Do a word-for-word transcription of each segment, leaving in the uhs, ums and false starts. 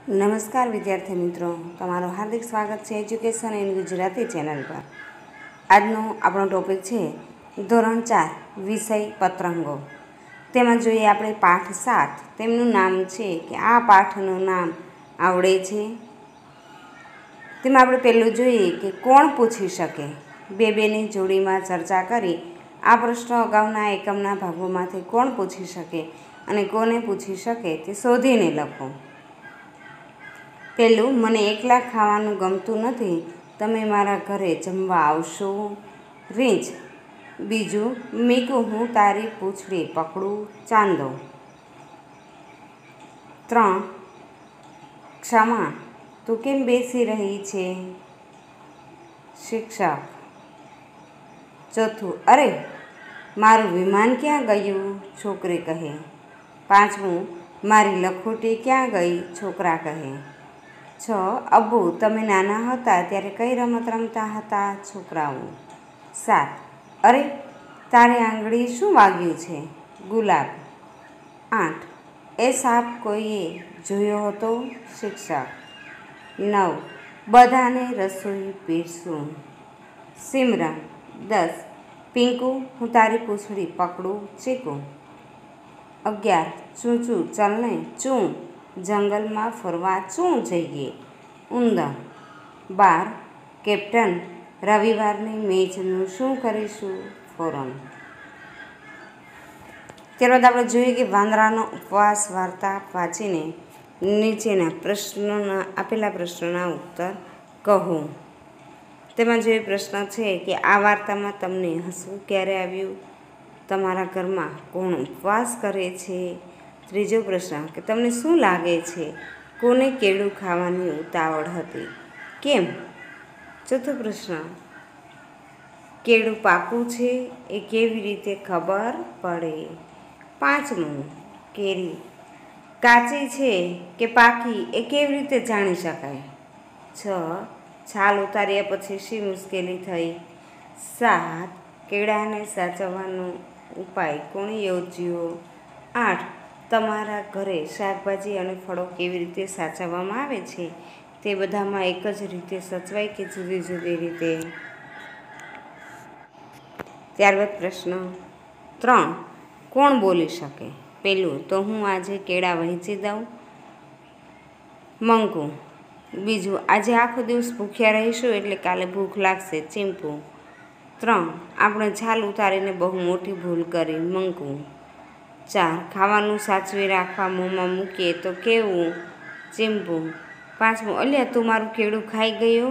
નમસ્કાર વિદ્યાર્થી મિત્રો, તમારું હાર્દિક સ્વાગત છે એજ્યુકેશન ઇન ગુજરાતી ચેનલ પર। આજનો આપણો ટોપિક છે ધોરણ ચાર વિષય પતંગો। તેમાં જોઈએ આપણે પાઠ સાત। તેમનું નામ છે કે આ પાઠનું નામ આવડે છે। તેમાં આપણે પહેલું જોઈએ કે કોણ પૂછી શકે। બે બેની જોડીમાં ચર્ચા કરી આ પ્રશ્નો અગાઉના એકમના ભાગોમાંથી કોણ પૂછી શકે અને કોને પૂછી શકે તે શોધીને લખો। પહેલું, મને એકલા ખાવાનું ગમતું નથી, તમે મારા ઘરે જમવા આવશો? રીંછ। બીજું, મીકુ હું તારી પૂંછડી પકડું? ચાંદો। ત્રણ, ક્ષમા તું કેમ બેસી રહી છે? શિક્ષક। ચોથું, અરે મારું વિમાન ક્યાં ગયું? છોકરી કહે। પાંચમું, મારી લખોટી ક્યાં ગઈ? છોકરા કહે। છ, અબ્બુ તમે નાના હતા ત્યારે કઈ રમત રમતા હતા? છોકરાઓ। સાત, અરે તારી આંગળી શું વાગ્યું છે? ગુલાબ। આઠ, એ સાપ કોઈએ જોયો હતો? શિક્ષક। નવ, બધાને રસોઈ પીરસું? સિમરન। દસ, પિંકુ હું તારી પૂંછડી પકડું? ચીકુ। અગિયાર, ચૂચું ચલને ચૂં જંગલમાં ફરવા ચૂં જઈએ? ઉંદર। બાર, કેપ્ટન રવિવારની મેચનું શું કરીશું? ફોરમ। ત્યારબાદ આપણે જોઈએ કે વાંદરાનો ઉપવાસ વાર્તા વાંચીને નીચેના પ્રશ્નોના આપેલા પ્રશ્નોના ઉત્તર કહો। તેમાં જે પ્રશ્ન છે કે આ વાર્તામાં તમને હસવું ક્યારે આવ્યું? તમારા ઘરમાં કોણ ઉપવાસ કરે છે? ત્રીજો પ્રશ્ન કે તમને શું લાગે છે કોને કેળું ખાવાની ઉતાવળ હતી? કેમ? ચોથો પ્રશ્ન, કેળું પાકું છે એ કેવી રીતે ખબર પડે? પાંચમું, કેરી કાચી છે કે પાકી એ કેવી રીતે જાણી શકાય? છ, છાલ ઉતાર્યા પછી શી મુશ્કેલી થઈ? સાત, કેળાને સાચવવાનો ઉપાય કોણે યોજ્યો? આઠ, તમારા ઘરે શાકભાજી અને ફળો કેવી રીતે સાચવવામાં આવે છે? તે બધામાં એક જ રીતે સચવાય કે જુદી જુદી રીતે? ત્યારબાદ પ્રશ્ન ત્રણ, કોણ બોલી શકે? પહેલું, તો હું આજે કેળા વહેંચી દઉં? મંકુ। બીજું, આજે આખો દિવસ ભૂખ્યા રહીશું એટલે કાલે ભૂખ લાગશે? ચીંપુ। ત્રણ, આપણે છાલ ઉતારીને બહુ મોટી ભૂલ કરી? મંકુ। ચાર, ખાવાનું સાચવી રાખવા મોંમાં મૂકીએ તો કેવું? ચીંપુ। પાંચમું, અલ્યા તું મારું કેળું ખાઈ ગયો?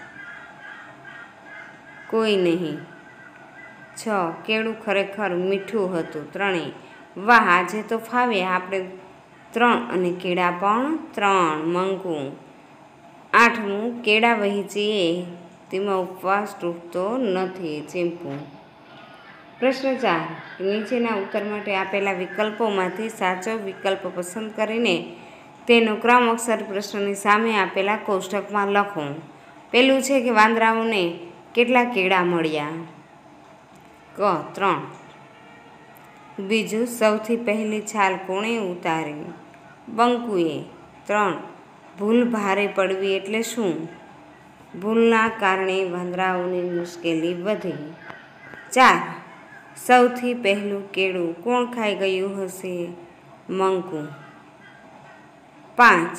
કોઈ નહીં। છ, કેળું ખરેખર મીઠું હતું? ત્રણેય। વાહ, આજે તો ફાવે આપણે ત્રણ અને કેળા પણ ત્રણ? મંકુ। આઠમું, કેળા વહેંચીએ તેમાં ઉપવાસ તૂટતો નથી? ચીંપુ। પ્રશ્ન ચાર, નીચેના ઉત્તર માટે આપેલા વિકલ્પોમાંથી સાચો વિકલ્પ પસંદ કરીને તેનો ક્રમ અક્ષર પ્રશ્નની સામે આપેલા કોષ્ટકમાં લખો। પહેલું છે કે વાંદરાઓને કેટલા કેળા મળ્યા? ક, ત્રણ। બીજું, સૌથી પહેલી છાલ કોણે ઉતારી? બંકુએ। ત્રણ, ભૂલ ભારે પડવી એટલે શું? ભૂલના કારણે વાંદરાઓની મુશ્કેલી વધી। ચાર, સૌથી પહેલું કેળું કોણ ખાઈ ગયું હશે? મંકુ। પાંચ,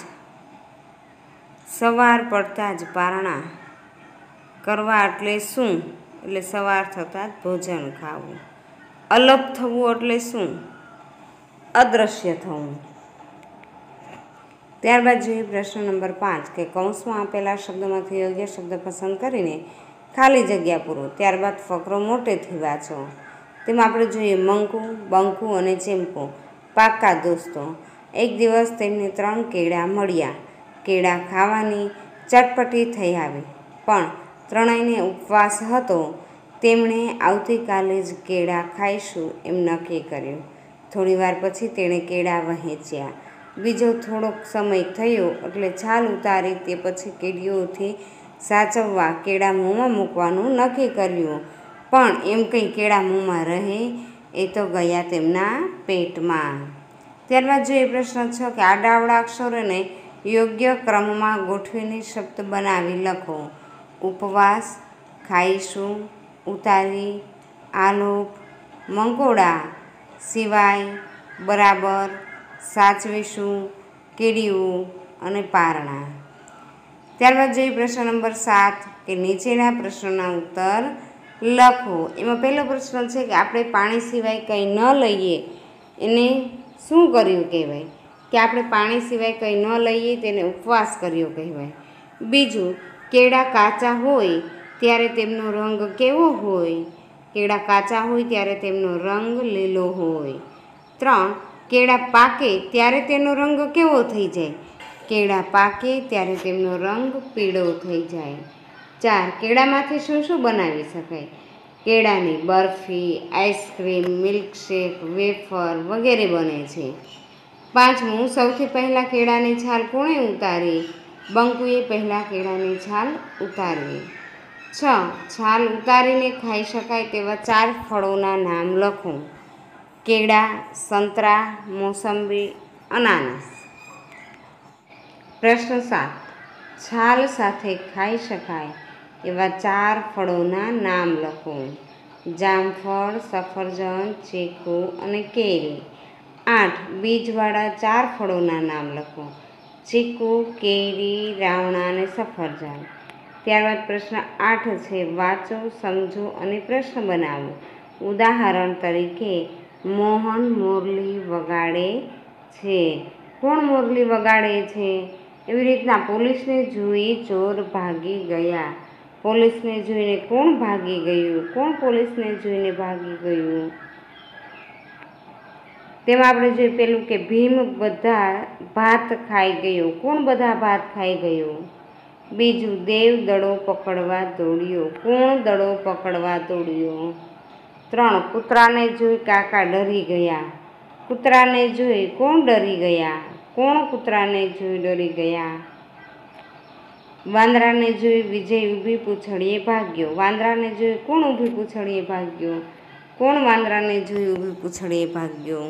સવાર પડતાં જ પારણા કરવા એટલે શું? એટલે સવાર થતાં જ ભોજન ખાવું। અલગ થવું એટલે શું? અદૃશ્ય થવું। ત્યારબાદ જોઈએ પ્રશ્ન નંબર પાંચ કે કૌંસમાં આપેલા શબ્દોમાંથી યોગ્ય શબ્દ પસંદ કરીને ખાલી જગ્યા પૂરો। ત્યારબાદ ફકરો મોટેથી વાંચો। તેમાં આપણે જોઈએ મંકુ, બંકુ અને ચીંપુ પાક્કા દોસ્તો। એક દિવસ તેમને ત્રણ કેળા મળ્યા। કેળા ખાવાની ચટપટી થઈ આવી, પણ ત્રણેયને ઉપવાસ હતો। તેમણે આવતીકાલે જ કેળા ખાઈશું એમ નક્કી કર્યું। થોડી વાર પછી તેણે કેળા વહેંચ્યા। બીજો થોડોક સમય થયો એટલે છાલ ઉતારી તે પછી કેડીઓથી સાચવવા કેળા મોંમાં મૂકવાનું નક્કી કર્યું। પણ એમ કંઈ કેળા મોંમાં રહે એ તો ગયા તેમના પેટમાં। ત્યારબાદ જોઈએ પ્રશ્ન છ કે આડાઅવળા અક્ષરોને યોગ્ય ક્રમમાં ગોઠવીને શબ્દ બનાવી લખો. ઉપવાસ, ખાઈશું, ઉતારી, આલોપ, મંકોડા, સિવાય, બરાબર, સાચવીશું, કેડિયું અને પારણા. ત્યારબાદ જોઈએ પ્રશ્ન નંબર સાત કે નીચેના પ્રશ્નોના ઉત્તર લખો. એમાં પહેલો પ્રશ્ન છે કે આપણે પાણી સિવાય કંઈ ન લઈએ એને શું કર્યું કહેવાય? કે આપણે પાણી સિવાય કંઈ ન લઈએ તેને ઉપવાસ કર્યો કહેવાય. બીજું, કેળા કાચા હોય ત્યારે તેમનો રંગ કેવો હોય? કેળા કાચા હોય ત્યારે તેમનો રંગ લીલો હોય. ત્રણ, કેળા પાકે ત્યારે તેનો રંગ કેવો થઈ જાય? કેળા પાકે ત્યારે તેમનો રંગ પીળો થઈ જાય. ચાર, કેળામાંથી શું શું બનાવી શકાય? કેળાની બરફી, આઈસ્ક્રીમ, મિલ્કશેક, વેફર વગેરે બને છે. પાંચમું, સૌથી પહેલાં કેળાની છાલ કોણે ઉતારી? બંકુએ પહેલાં કેળાની છાલ ઉતારી. છ, છાલ ઉતારીને ખાઈ શકાય તેવા ચાર ફળોના નામ લખો. કેળા, સંતરા, મોસંબી, અનાનસ. પ્રશ્ન સાત, છાલ સાથે ખાઈ શકાય એવા ચાર ફળોના નામ લખો. જામફળ, સફરજન, ચીકુ અને કેરી. આઠ, બીજવાળા ચાર ફળોના નામ લખો. ચીકુ, કેરી, રાવણા અને સફરજન. ત્યારબાદ પ્રશ્ન આઠ છે, વાંચો, સમજો અને પ્રશ્ન બનાવો. ઉદાહરણ તરીકે, મોહન મોરલી વગાડે છે. કોણ મોરલી વગાડે છે? એવી રીતના પોલીસને જોઈ ચોર ભાગી ગયા. પોલીસને જોઈને કોણ ભાગી ગયું? કોણ પોલીસને જોઈને ભાગી ગયું? તેમાં આપણે જોઈએ પેલું કે ભીમ બધા ભાત ખાઈ ગયો. કોણ બધા ભાત ખાઈ ગયો? બીજું, દેવ દડો પકડવા દોડ્યો. કોણ દડો પકડવા દોડ્યો? ત્રણ, કૂતરાને જોઈ કાકા ડરી ગયા. કૂતરાને જોઈ કોણ ડરી ગયા? કોણ કૂતરાને જોઈ ડરી ગયા? વાંદરાને જોઈ વિજય ઊભી પૂંછડીએ ભાગ્યો. વાંદરાને જોઈ કોણ ઊભી પૂંછડીએ ભાગ્યો? કોણ વાંદરાને જોઈ ઊભી પૂંછડીએ ભાગ્યો?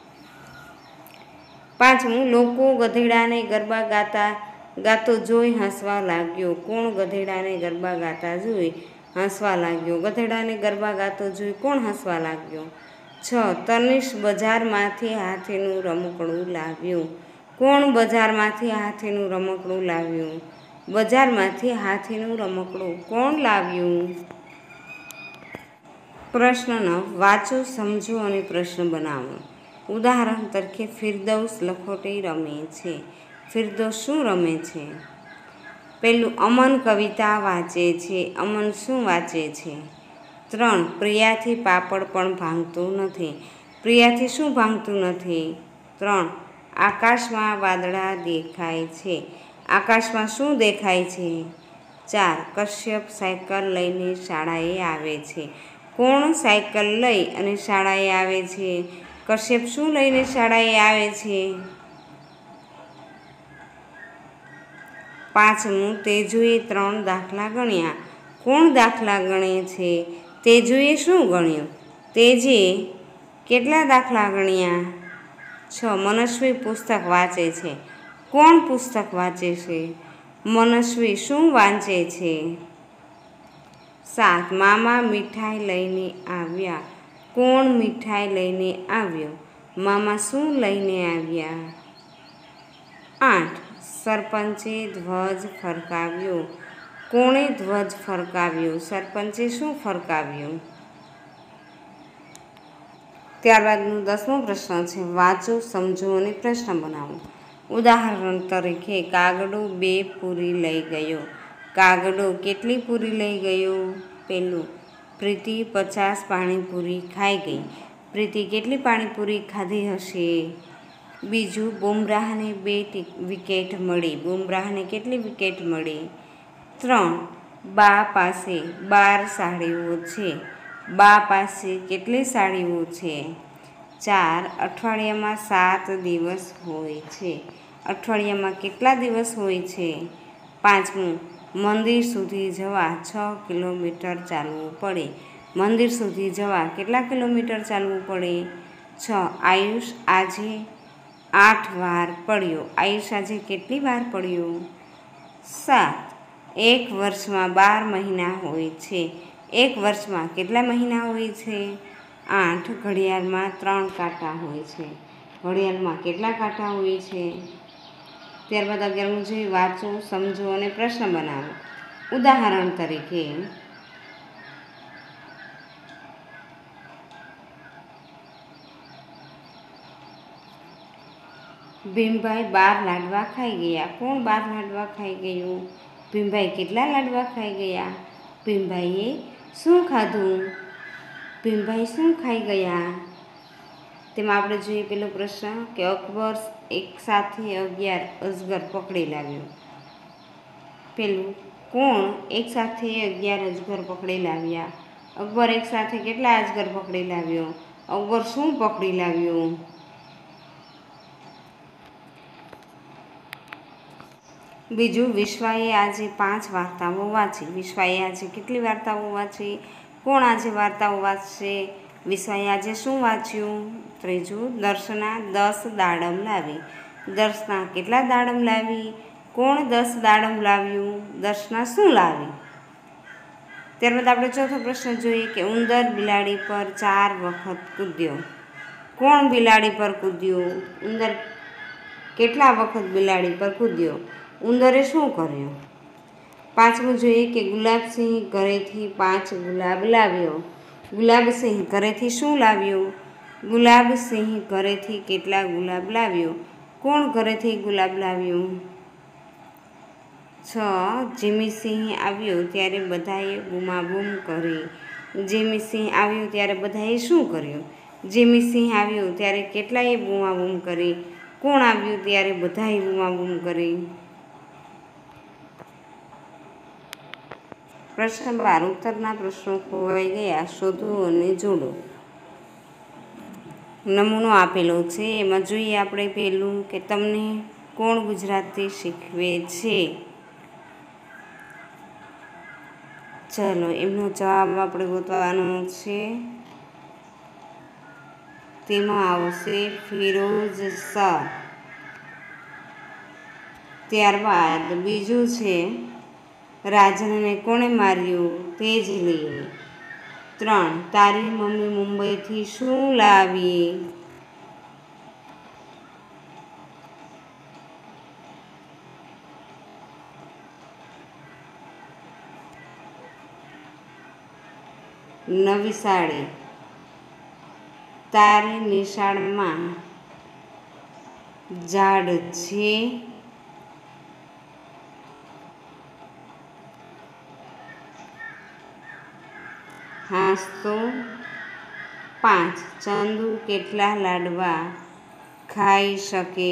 પાંચમું, લોકો ગધેડાને ગરબા ગાતા ગાતો જોઈ હસવા લાગ્યો. કોણ ગધેડાને ગરબા ગાતા જોઈ હસવા લાગ્યો? ગધેડાને ગરબા ગાતો જોઈ કોણ હસવા લાગ્યો? છ, તનિષ બજારમાંથી હાથીનું રમકડું લાવ્યું. કોણ બજારમાંથી હાથીનું રમકડું લાવ્યું? બજારમાંથી હાથીનું રમકડું કોણ લાવ્યું? પ્રશ્ન નવ, વાંચો, સમજો અને પ્રશ્ન બનાવો. ઉદાહરણ તરીકે, ફિરદૌસ લખોટી રમે છે. ફિરદૌસ શું રમે છે? પહેલું, અમન કવિતા વાંચે છે. અમન શું વાંચે છે? ત્રણ, પ્રિયાથી પાપડ પણ ભાંગતું નથી. પ્રિયાથી શું ભાંગતું નથી? ત્રણ, આકાશમાં વાદળા દેખાય છે. આકાશમાં શું દેખાય છે? ચાર, કશ્યપ સાયકલ લઈને શાળાએ આવે છે. કોણ સાયકલ લઈ અને શાળાએ આવે છે? કશ્યપ શું લઈને શાળાએ આવે છે? પાંચમું, તેજુએ ત્રણ દાખલા ગણ્યા. કોણ દાખલા ગણે છે? તેજુએ શું ગણ્યું? તેજે કેટલા દાખલા ગણ્યા? છ, મનસ્વી પુસ્તક વાંચે છે. કોણ પુસ્તક વાંચે છે? મનસ્વી શું વાંચે છે? સાત, મામા મીઠાઈ લઈને આવ્યા. કોણ મીઠાઈ લઈને આવ્યો? મામા શું લઈને આવ્યા? આઠ, સરપંચે ધ્વજ ફરકાવ્યો. કોણે ધ્વજ ફરકાવ્યો? સરપંચે શું ફરકાવ્યું? ત્યારબાદનો દસમો પ્રશ્ન છે, વાંચો, સમજો અને પ્રશ્ન બનાવો. ઉદાહરણ તરીકે, કાગડો બે પૂરી લઈ ગયો. કાગડો કેટલી પૂરી લઈ ગયો? પહેલું, પ્રીતિ પચાસ પાણીપુરી ખાઈ ગઈ. પ્રીતિ કેટલી પાણીપુરી ખાધી હશે? બીજું, બુમરાહને બે વિકેટ મળી. બુમરાહને કેટલી વિકેટ મળી? ત્રણ, બા પાસે બાર સાડીઓ છે. બા પાસે કેટલી સાડીઓ છે? ચાર, અઠવાડિયામાં સાત દિવસ હોય છે. અઠવાડિયામાં કેટલા દિવસ હોય છે? પાંચમું, મંદિર સુધી જવા છ કિલોમીટર ચાલવું પડે. મંદિર સુધી જવા કેટલા કિલોમીટર ચાલવું પડે? છ, આયુષ આજે આઠ વાર પડ્યો. આયુષ આજે કેટલી વાર પડ્યો? સાત. એક વર્ષમાં બાર મહિના હોય છે. એક વર્ષમાં કેટલા મહિના હોય છે? આઠ. ઘડિયાળમાં ત્રણ કાંટા હોય છે. ઘડિયાળમાં કેટલા કાંટા હોય છે? ત્યારબાદ અગિયારમું જોઈએ, વાંચો, સમજો અને પ્રશ્ન બનાવો. ઉદાહરણ તરીકે ભીમભાઈ બાર લાડવા ખાઈ ગયા. કોણ બાર લાડવા ખાઈ ગયું? ભીમભાઈ કેટલા લાડવા ખાઈ ગયા? ભીમભાઈએ શું ખાધું? ભીમભાઈ શું ખાઈ ગયા? તેમાં આપણે જોઈએ પેલો પ્રશ્ન કે અકબર એક સાથે અગિયાર અજગર પકડી લાવ્યો. પેલું, કોણ એક સાથે અગિયાર અજગર પકડી લાવ્યા? અકબર એક સાથે કેટલા અજગર પકડી લાવ્યો? અકબર શું પકડી લાવ્યો? બીજું, વિશ્વાએ આજે પાંચ વાર્તાઓ વાંચી. વિશ્વાએ આજે કેટલી વાર્તાઓ વાંચી? કોણ આજે વાર્તાઓ વાંચશે? વિશ્વાએ આજે શું વાંચ્યું? ત્રીજું, દર્શના દસ દાડમ લાવી. દર્શના કેટલા દાડમ લાવી? કોણ દસ દાડમ લાવ્યું? દર્શના શું લાવી? ત્યારબાદ આપણે ચોથો પ્રશ્ન જોઈએ કે ઉંદર બિલાડી પર ચાર વખત કૂદ્યો. કોણ બિલાડી પર કૂદ્યો? ઉંદર કેટલા વખત બિલાડી પર કૂદ્યો? ઉંદરે શું કર્યું? પાંચમું જોઈએ કે ગુલાબસિંહ ઘરેથી પાંચ ગુલાબ લાવ્યો. ગુલાબસિંહ ઘરેથી શું લાવ્યો? ગુલાબસિંહ ઘરેથી કેટલા ગુલાબ લાવ્યો? કોણ ઘરેથી ગુલાબ લાવ્યું? છ. જીમીસિંહ આવ્યો ત્યારે બધાએ બૂમાબૂમ કરી. જીમીસિંહ આવ્યો ત્યારે બધાએ શું કર્યું? જીમીસિંહ આવ્યો ત્યારે કેટલાએ બૂમાબૂમ કરી? કોણ આવ્યું ત્યારે બધાએ બૂમાબૂમ કરી? પ્રશ્ન બાર. ઉત્તરના પ્રશ્નો ખોવાઈ ગયા, શોધો અને જોડો. નમૂનો આપેલો છે, એમાં જોઈએ આપણે પહેલું કે તમને કોણ ગુજરાતી શીખવે છે? ચલો, એમનો જવાબ આપણે ગોતવાનો છે. તેમાં આવશે ફિરોઝ સર. ત્યારબાદ બીજું છે, રાજનને કોણે માર્યું? તે જ લઈએ. ત્રણ. તારી મમ્મી મુંબઈથી શું લાવી? નવી સાડી. તારી નિશાળમાં ઝાડ છે? હાસ તો. પાંચ. ચંદુ કેટલા લાડવા ખાઈ શકે?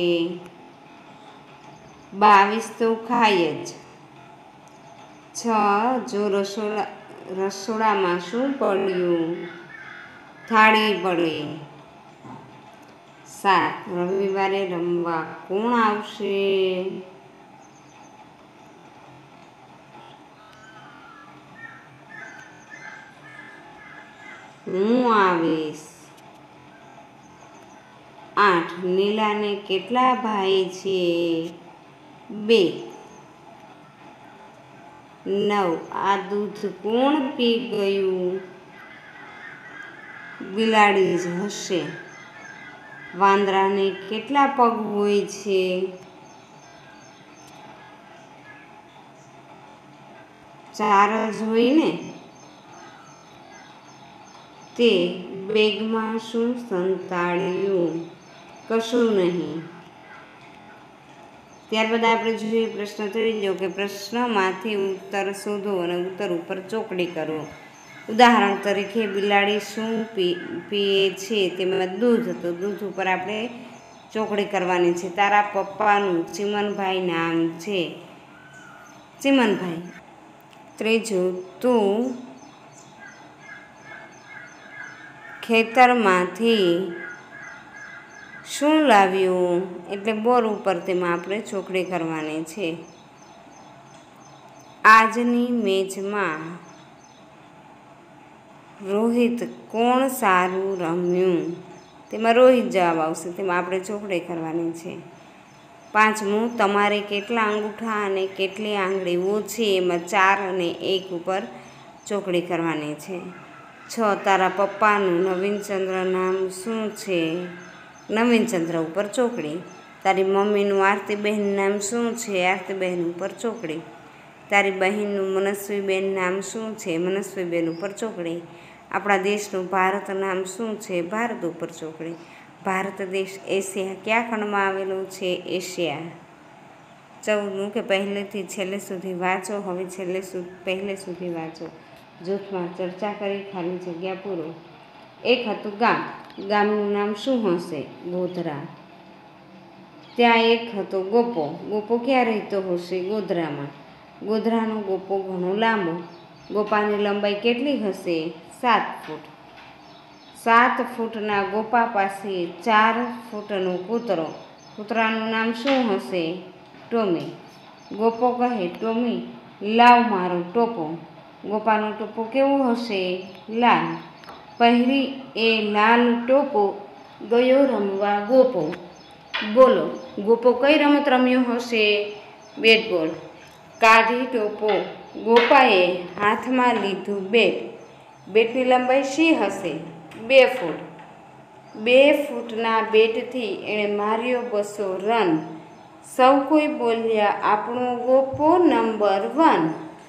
બાવીસ તો ખાય જ. છ. જો રસોડા રસોડામાં શું પડ્યું? થાળી પડી. સાત. રવિવારે રમવા કોણ આવશે? હું આવીશ. આઠ. નીલાને કેટલા ભાઈ છે? બે. નવ. આ દૂધ કોણ પી ગયું? બિલાડી જ હશે. વાંદરાને કેટલા પગ હોય છે? ચાર જ હોય ને. તે બેગમાં શું સંતાડ્યું? કશું નહીં. ત્યારબાદ આપણે જોઈએ પ્રશ્ન ત્રીજો કે પ્રશ્નમાંથી ઉત્તર શોધો અને ઉત્તર ઉપર ચોકડી કરો. ઉદાહરણ તરીકે બિલાડી શું પી પીએ છે? તેમાં દૂધ. તો દૂધ ઉપર આપણે ચોકડી કરવાની છે. તારા પપ્પાનું ચીમનભાઈ નામ છે. ચીમનભાઈ. ત્રીજું, તું ખેતરમાંથી શું લાવ્યું? એટલે બોર ઉપર તેમાં આપણે ચોકડી કરવાની છે. આજની મેચમાં રોહિત કોણ સારું રમ્યું? તેમાં રોહિત જવાબ આવશે, તેમાં આપણે ચોકડી કરવાની છે. પાંચમું, તમારે કેટલા અંગૂઠા અને કેટલી આંગળીઓ છે, એમાં ચાર અને એક ઉપર ચોકડી કરવાની છે. છ, તારા પપ્પાનું નવીનચંદ્ર નામ શું છે, નવીનચંદ્ર ઉપર ચોકડી. તારી મમ્મીનું આરતીબહેન નામ શું છે, આરતીબહેન ઉપર ચોકડી. તારી બહેનનું મનસ્વીબેન નામ શું છે, મનસ્વીબેન ઉપર ચોકડી. આપણા દેશનું ભારત નામ શું છે, ભારત ઉપર ચોકડી. ભારત દેશ એશિયા કયા ખંડમાં આવેલો છે, એશિયા. ચૌદમું કે પહેલેથી છેલ્લે સુધી વાંચો. હવે છેલ્લે સુધી પહેલે સુધી વાંચો. જૂથમાં ચર્ચા કરી ખાલી જગ્યા પૂરો. એક હતું ગામ. ગામનું નામ શું હશે, ગોધરા. ત્યાં એક હતો ગોપો. ગોપો ક્યાં રહેતો હશે, ગોધરામાં. ગોધરાનો ગોપો ઘણો લાંબો. ગોપાની લંબાઈ કેટલી હશે, સાત ફૂટ. સાત ફૂટના ગોપા પાસે ચાર ફૂટનો કૂતરો. કૂતરાનું નામ શું હશે, ટોમી. ગોપો કહે, ટોમી લાવ મારો ટોપો. ગોપાનો ટોપો કેવો હશે, લાલ. પહેરી એ લાલ ટોપો ગયો રમવા ગોપો. બોલો, ગોપો કઈ રમત રમ્યો હશે, બેટ બોલ. કાઢી ટોપો ગોપાએ હાથમાં લીધું બેટ. બેટની લંબાઈ શી હશે, બે ફૂટ. બે ફૂટના બેટથી એણે માર્યો બસો રન. સૌ કોઈ બોલ્યા, આપણો ગોપો નંબર વન.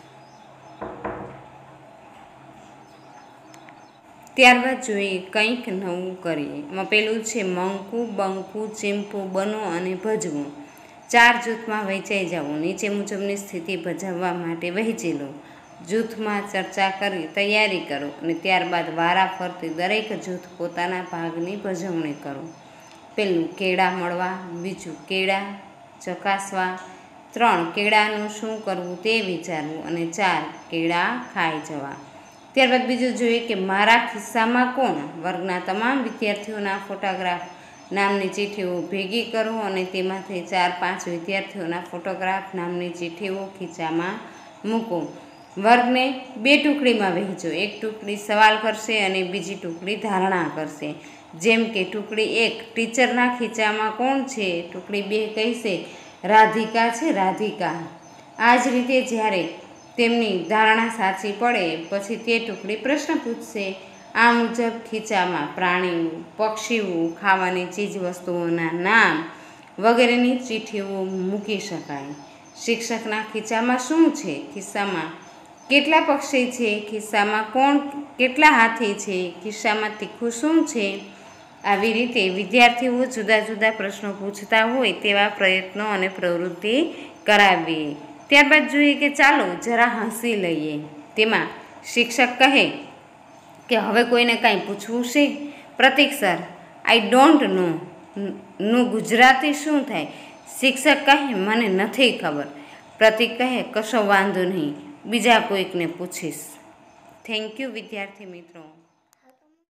ત્યારબાદ જોઈએ કંઈક નવું કરીએ. એમાં પેલું છે મંકુ, બંકુ, ચીમ્પુ, બનો અને ભજવું. ચાર જૂથમાં વહેંચાઈ જવું. નીચે મુજબની સ્થિતિ ભજવવા માટે વહેંચી લો. જૂથમાં ચર્ચા કરી તૈયારી કરો અને ત્યારબાદ વારા ફરતી દરેક જૂથ પોતાના ભાગની ભજવણી કરો. પેલું કેળા મળવા, બીજું કેળા ચકાસવા, ત્રણ કેળાનું શું કરવું તે વિચારવું અને ચાર કેળા ખાઈ જવા. ત્યારબાદ બીજું જોઈએ કે મારા ખિસ્સામાં કોણ. વર્ગના તમામ વિદ્યાર્થીઓના ફોટોગ્રાફ નામની ચીઠીઓ ભેગી કરો અને તેમાંથી ચાર પાંચ વિદ્યાર્થીઓના ફોટોગ્રાફ નામની ચીઠીઓ ખીચામાં મૂકો. વર્ગને બે ટુકડીમાં વહેંચો. એક ટુકડી સવાલ કરશે અને બીજી ટુકડી ધારણા કરશે. જેમ કે ટુકડી એક, ટીચરના ખીચામાં કોણ છે. ટુકડી બે કહેશે, રાધિકા છે, રાધિકા. આ જ રીતે જ્યારે તેમની ધારણા સાચી પડે પછી તે ટુકડી પ્રશ્ન પૂછશે. આ મુજબ ખીચામાં પ્રાણીઓ, પક્ષીઓ, ખાવાની ચીજવસ્તુઓના નામ વગેરેની ચીઠીઓ મૂકી શકાય. શિક્ષકના ખીચામાં શું છે, ખિસ્સામાં કેટલા પક્ષી છે, ખિસ્સામાં કોણ કેટલા હાથી છે, ખિસ્સામાં તીખું શું છે. આવી રીતે વિદ્યાર્થીઓ જુદા જુદા પ્રશ્નો પૂછતા હોય તેવા પ્રયત્નો અને પ્રવૃત્તિ કરાવીએ. ત્યારબાદ જોઈએ કે ચાલો જરા હસી લઈએ. તેમાં શિક્ષક કહે કે હવે કોઈને કાંઈ પૂછવું છે. પ્રતીક સર, આઈ ડોન્ટ નો નું ગુજરાતી શું થાય. શિક્ષક કહે, મને નથી ખબર. પ્રતીક કહે, કશો વાંધો નહીં, બીજા કોઈકને પૂછીશ. થેન્ક યુ વિદ્યાર્થી મિત્રો.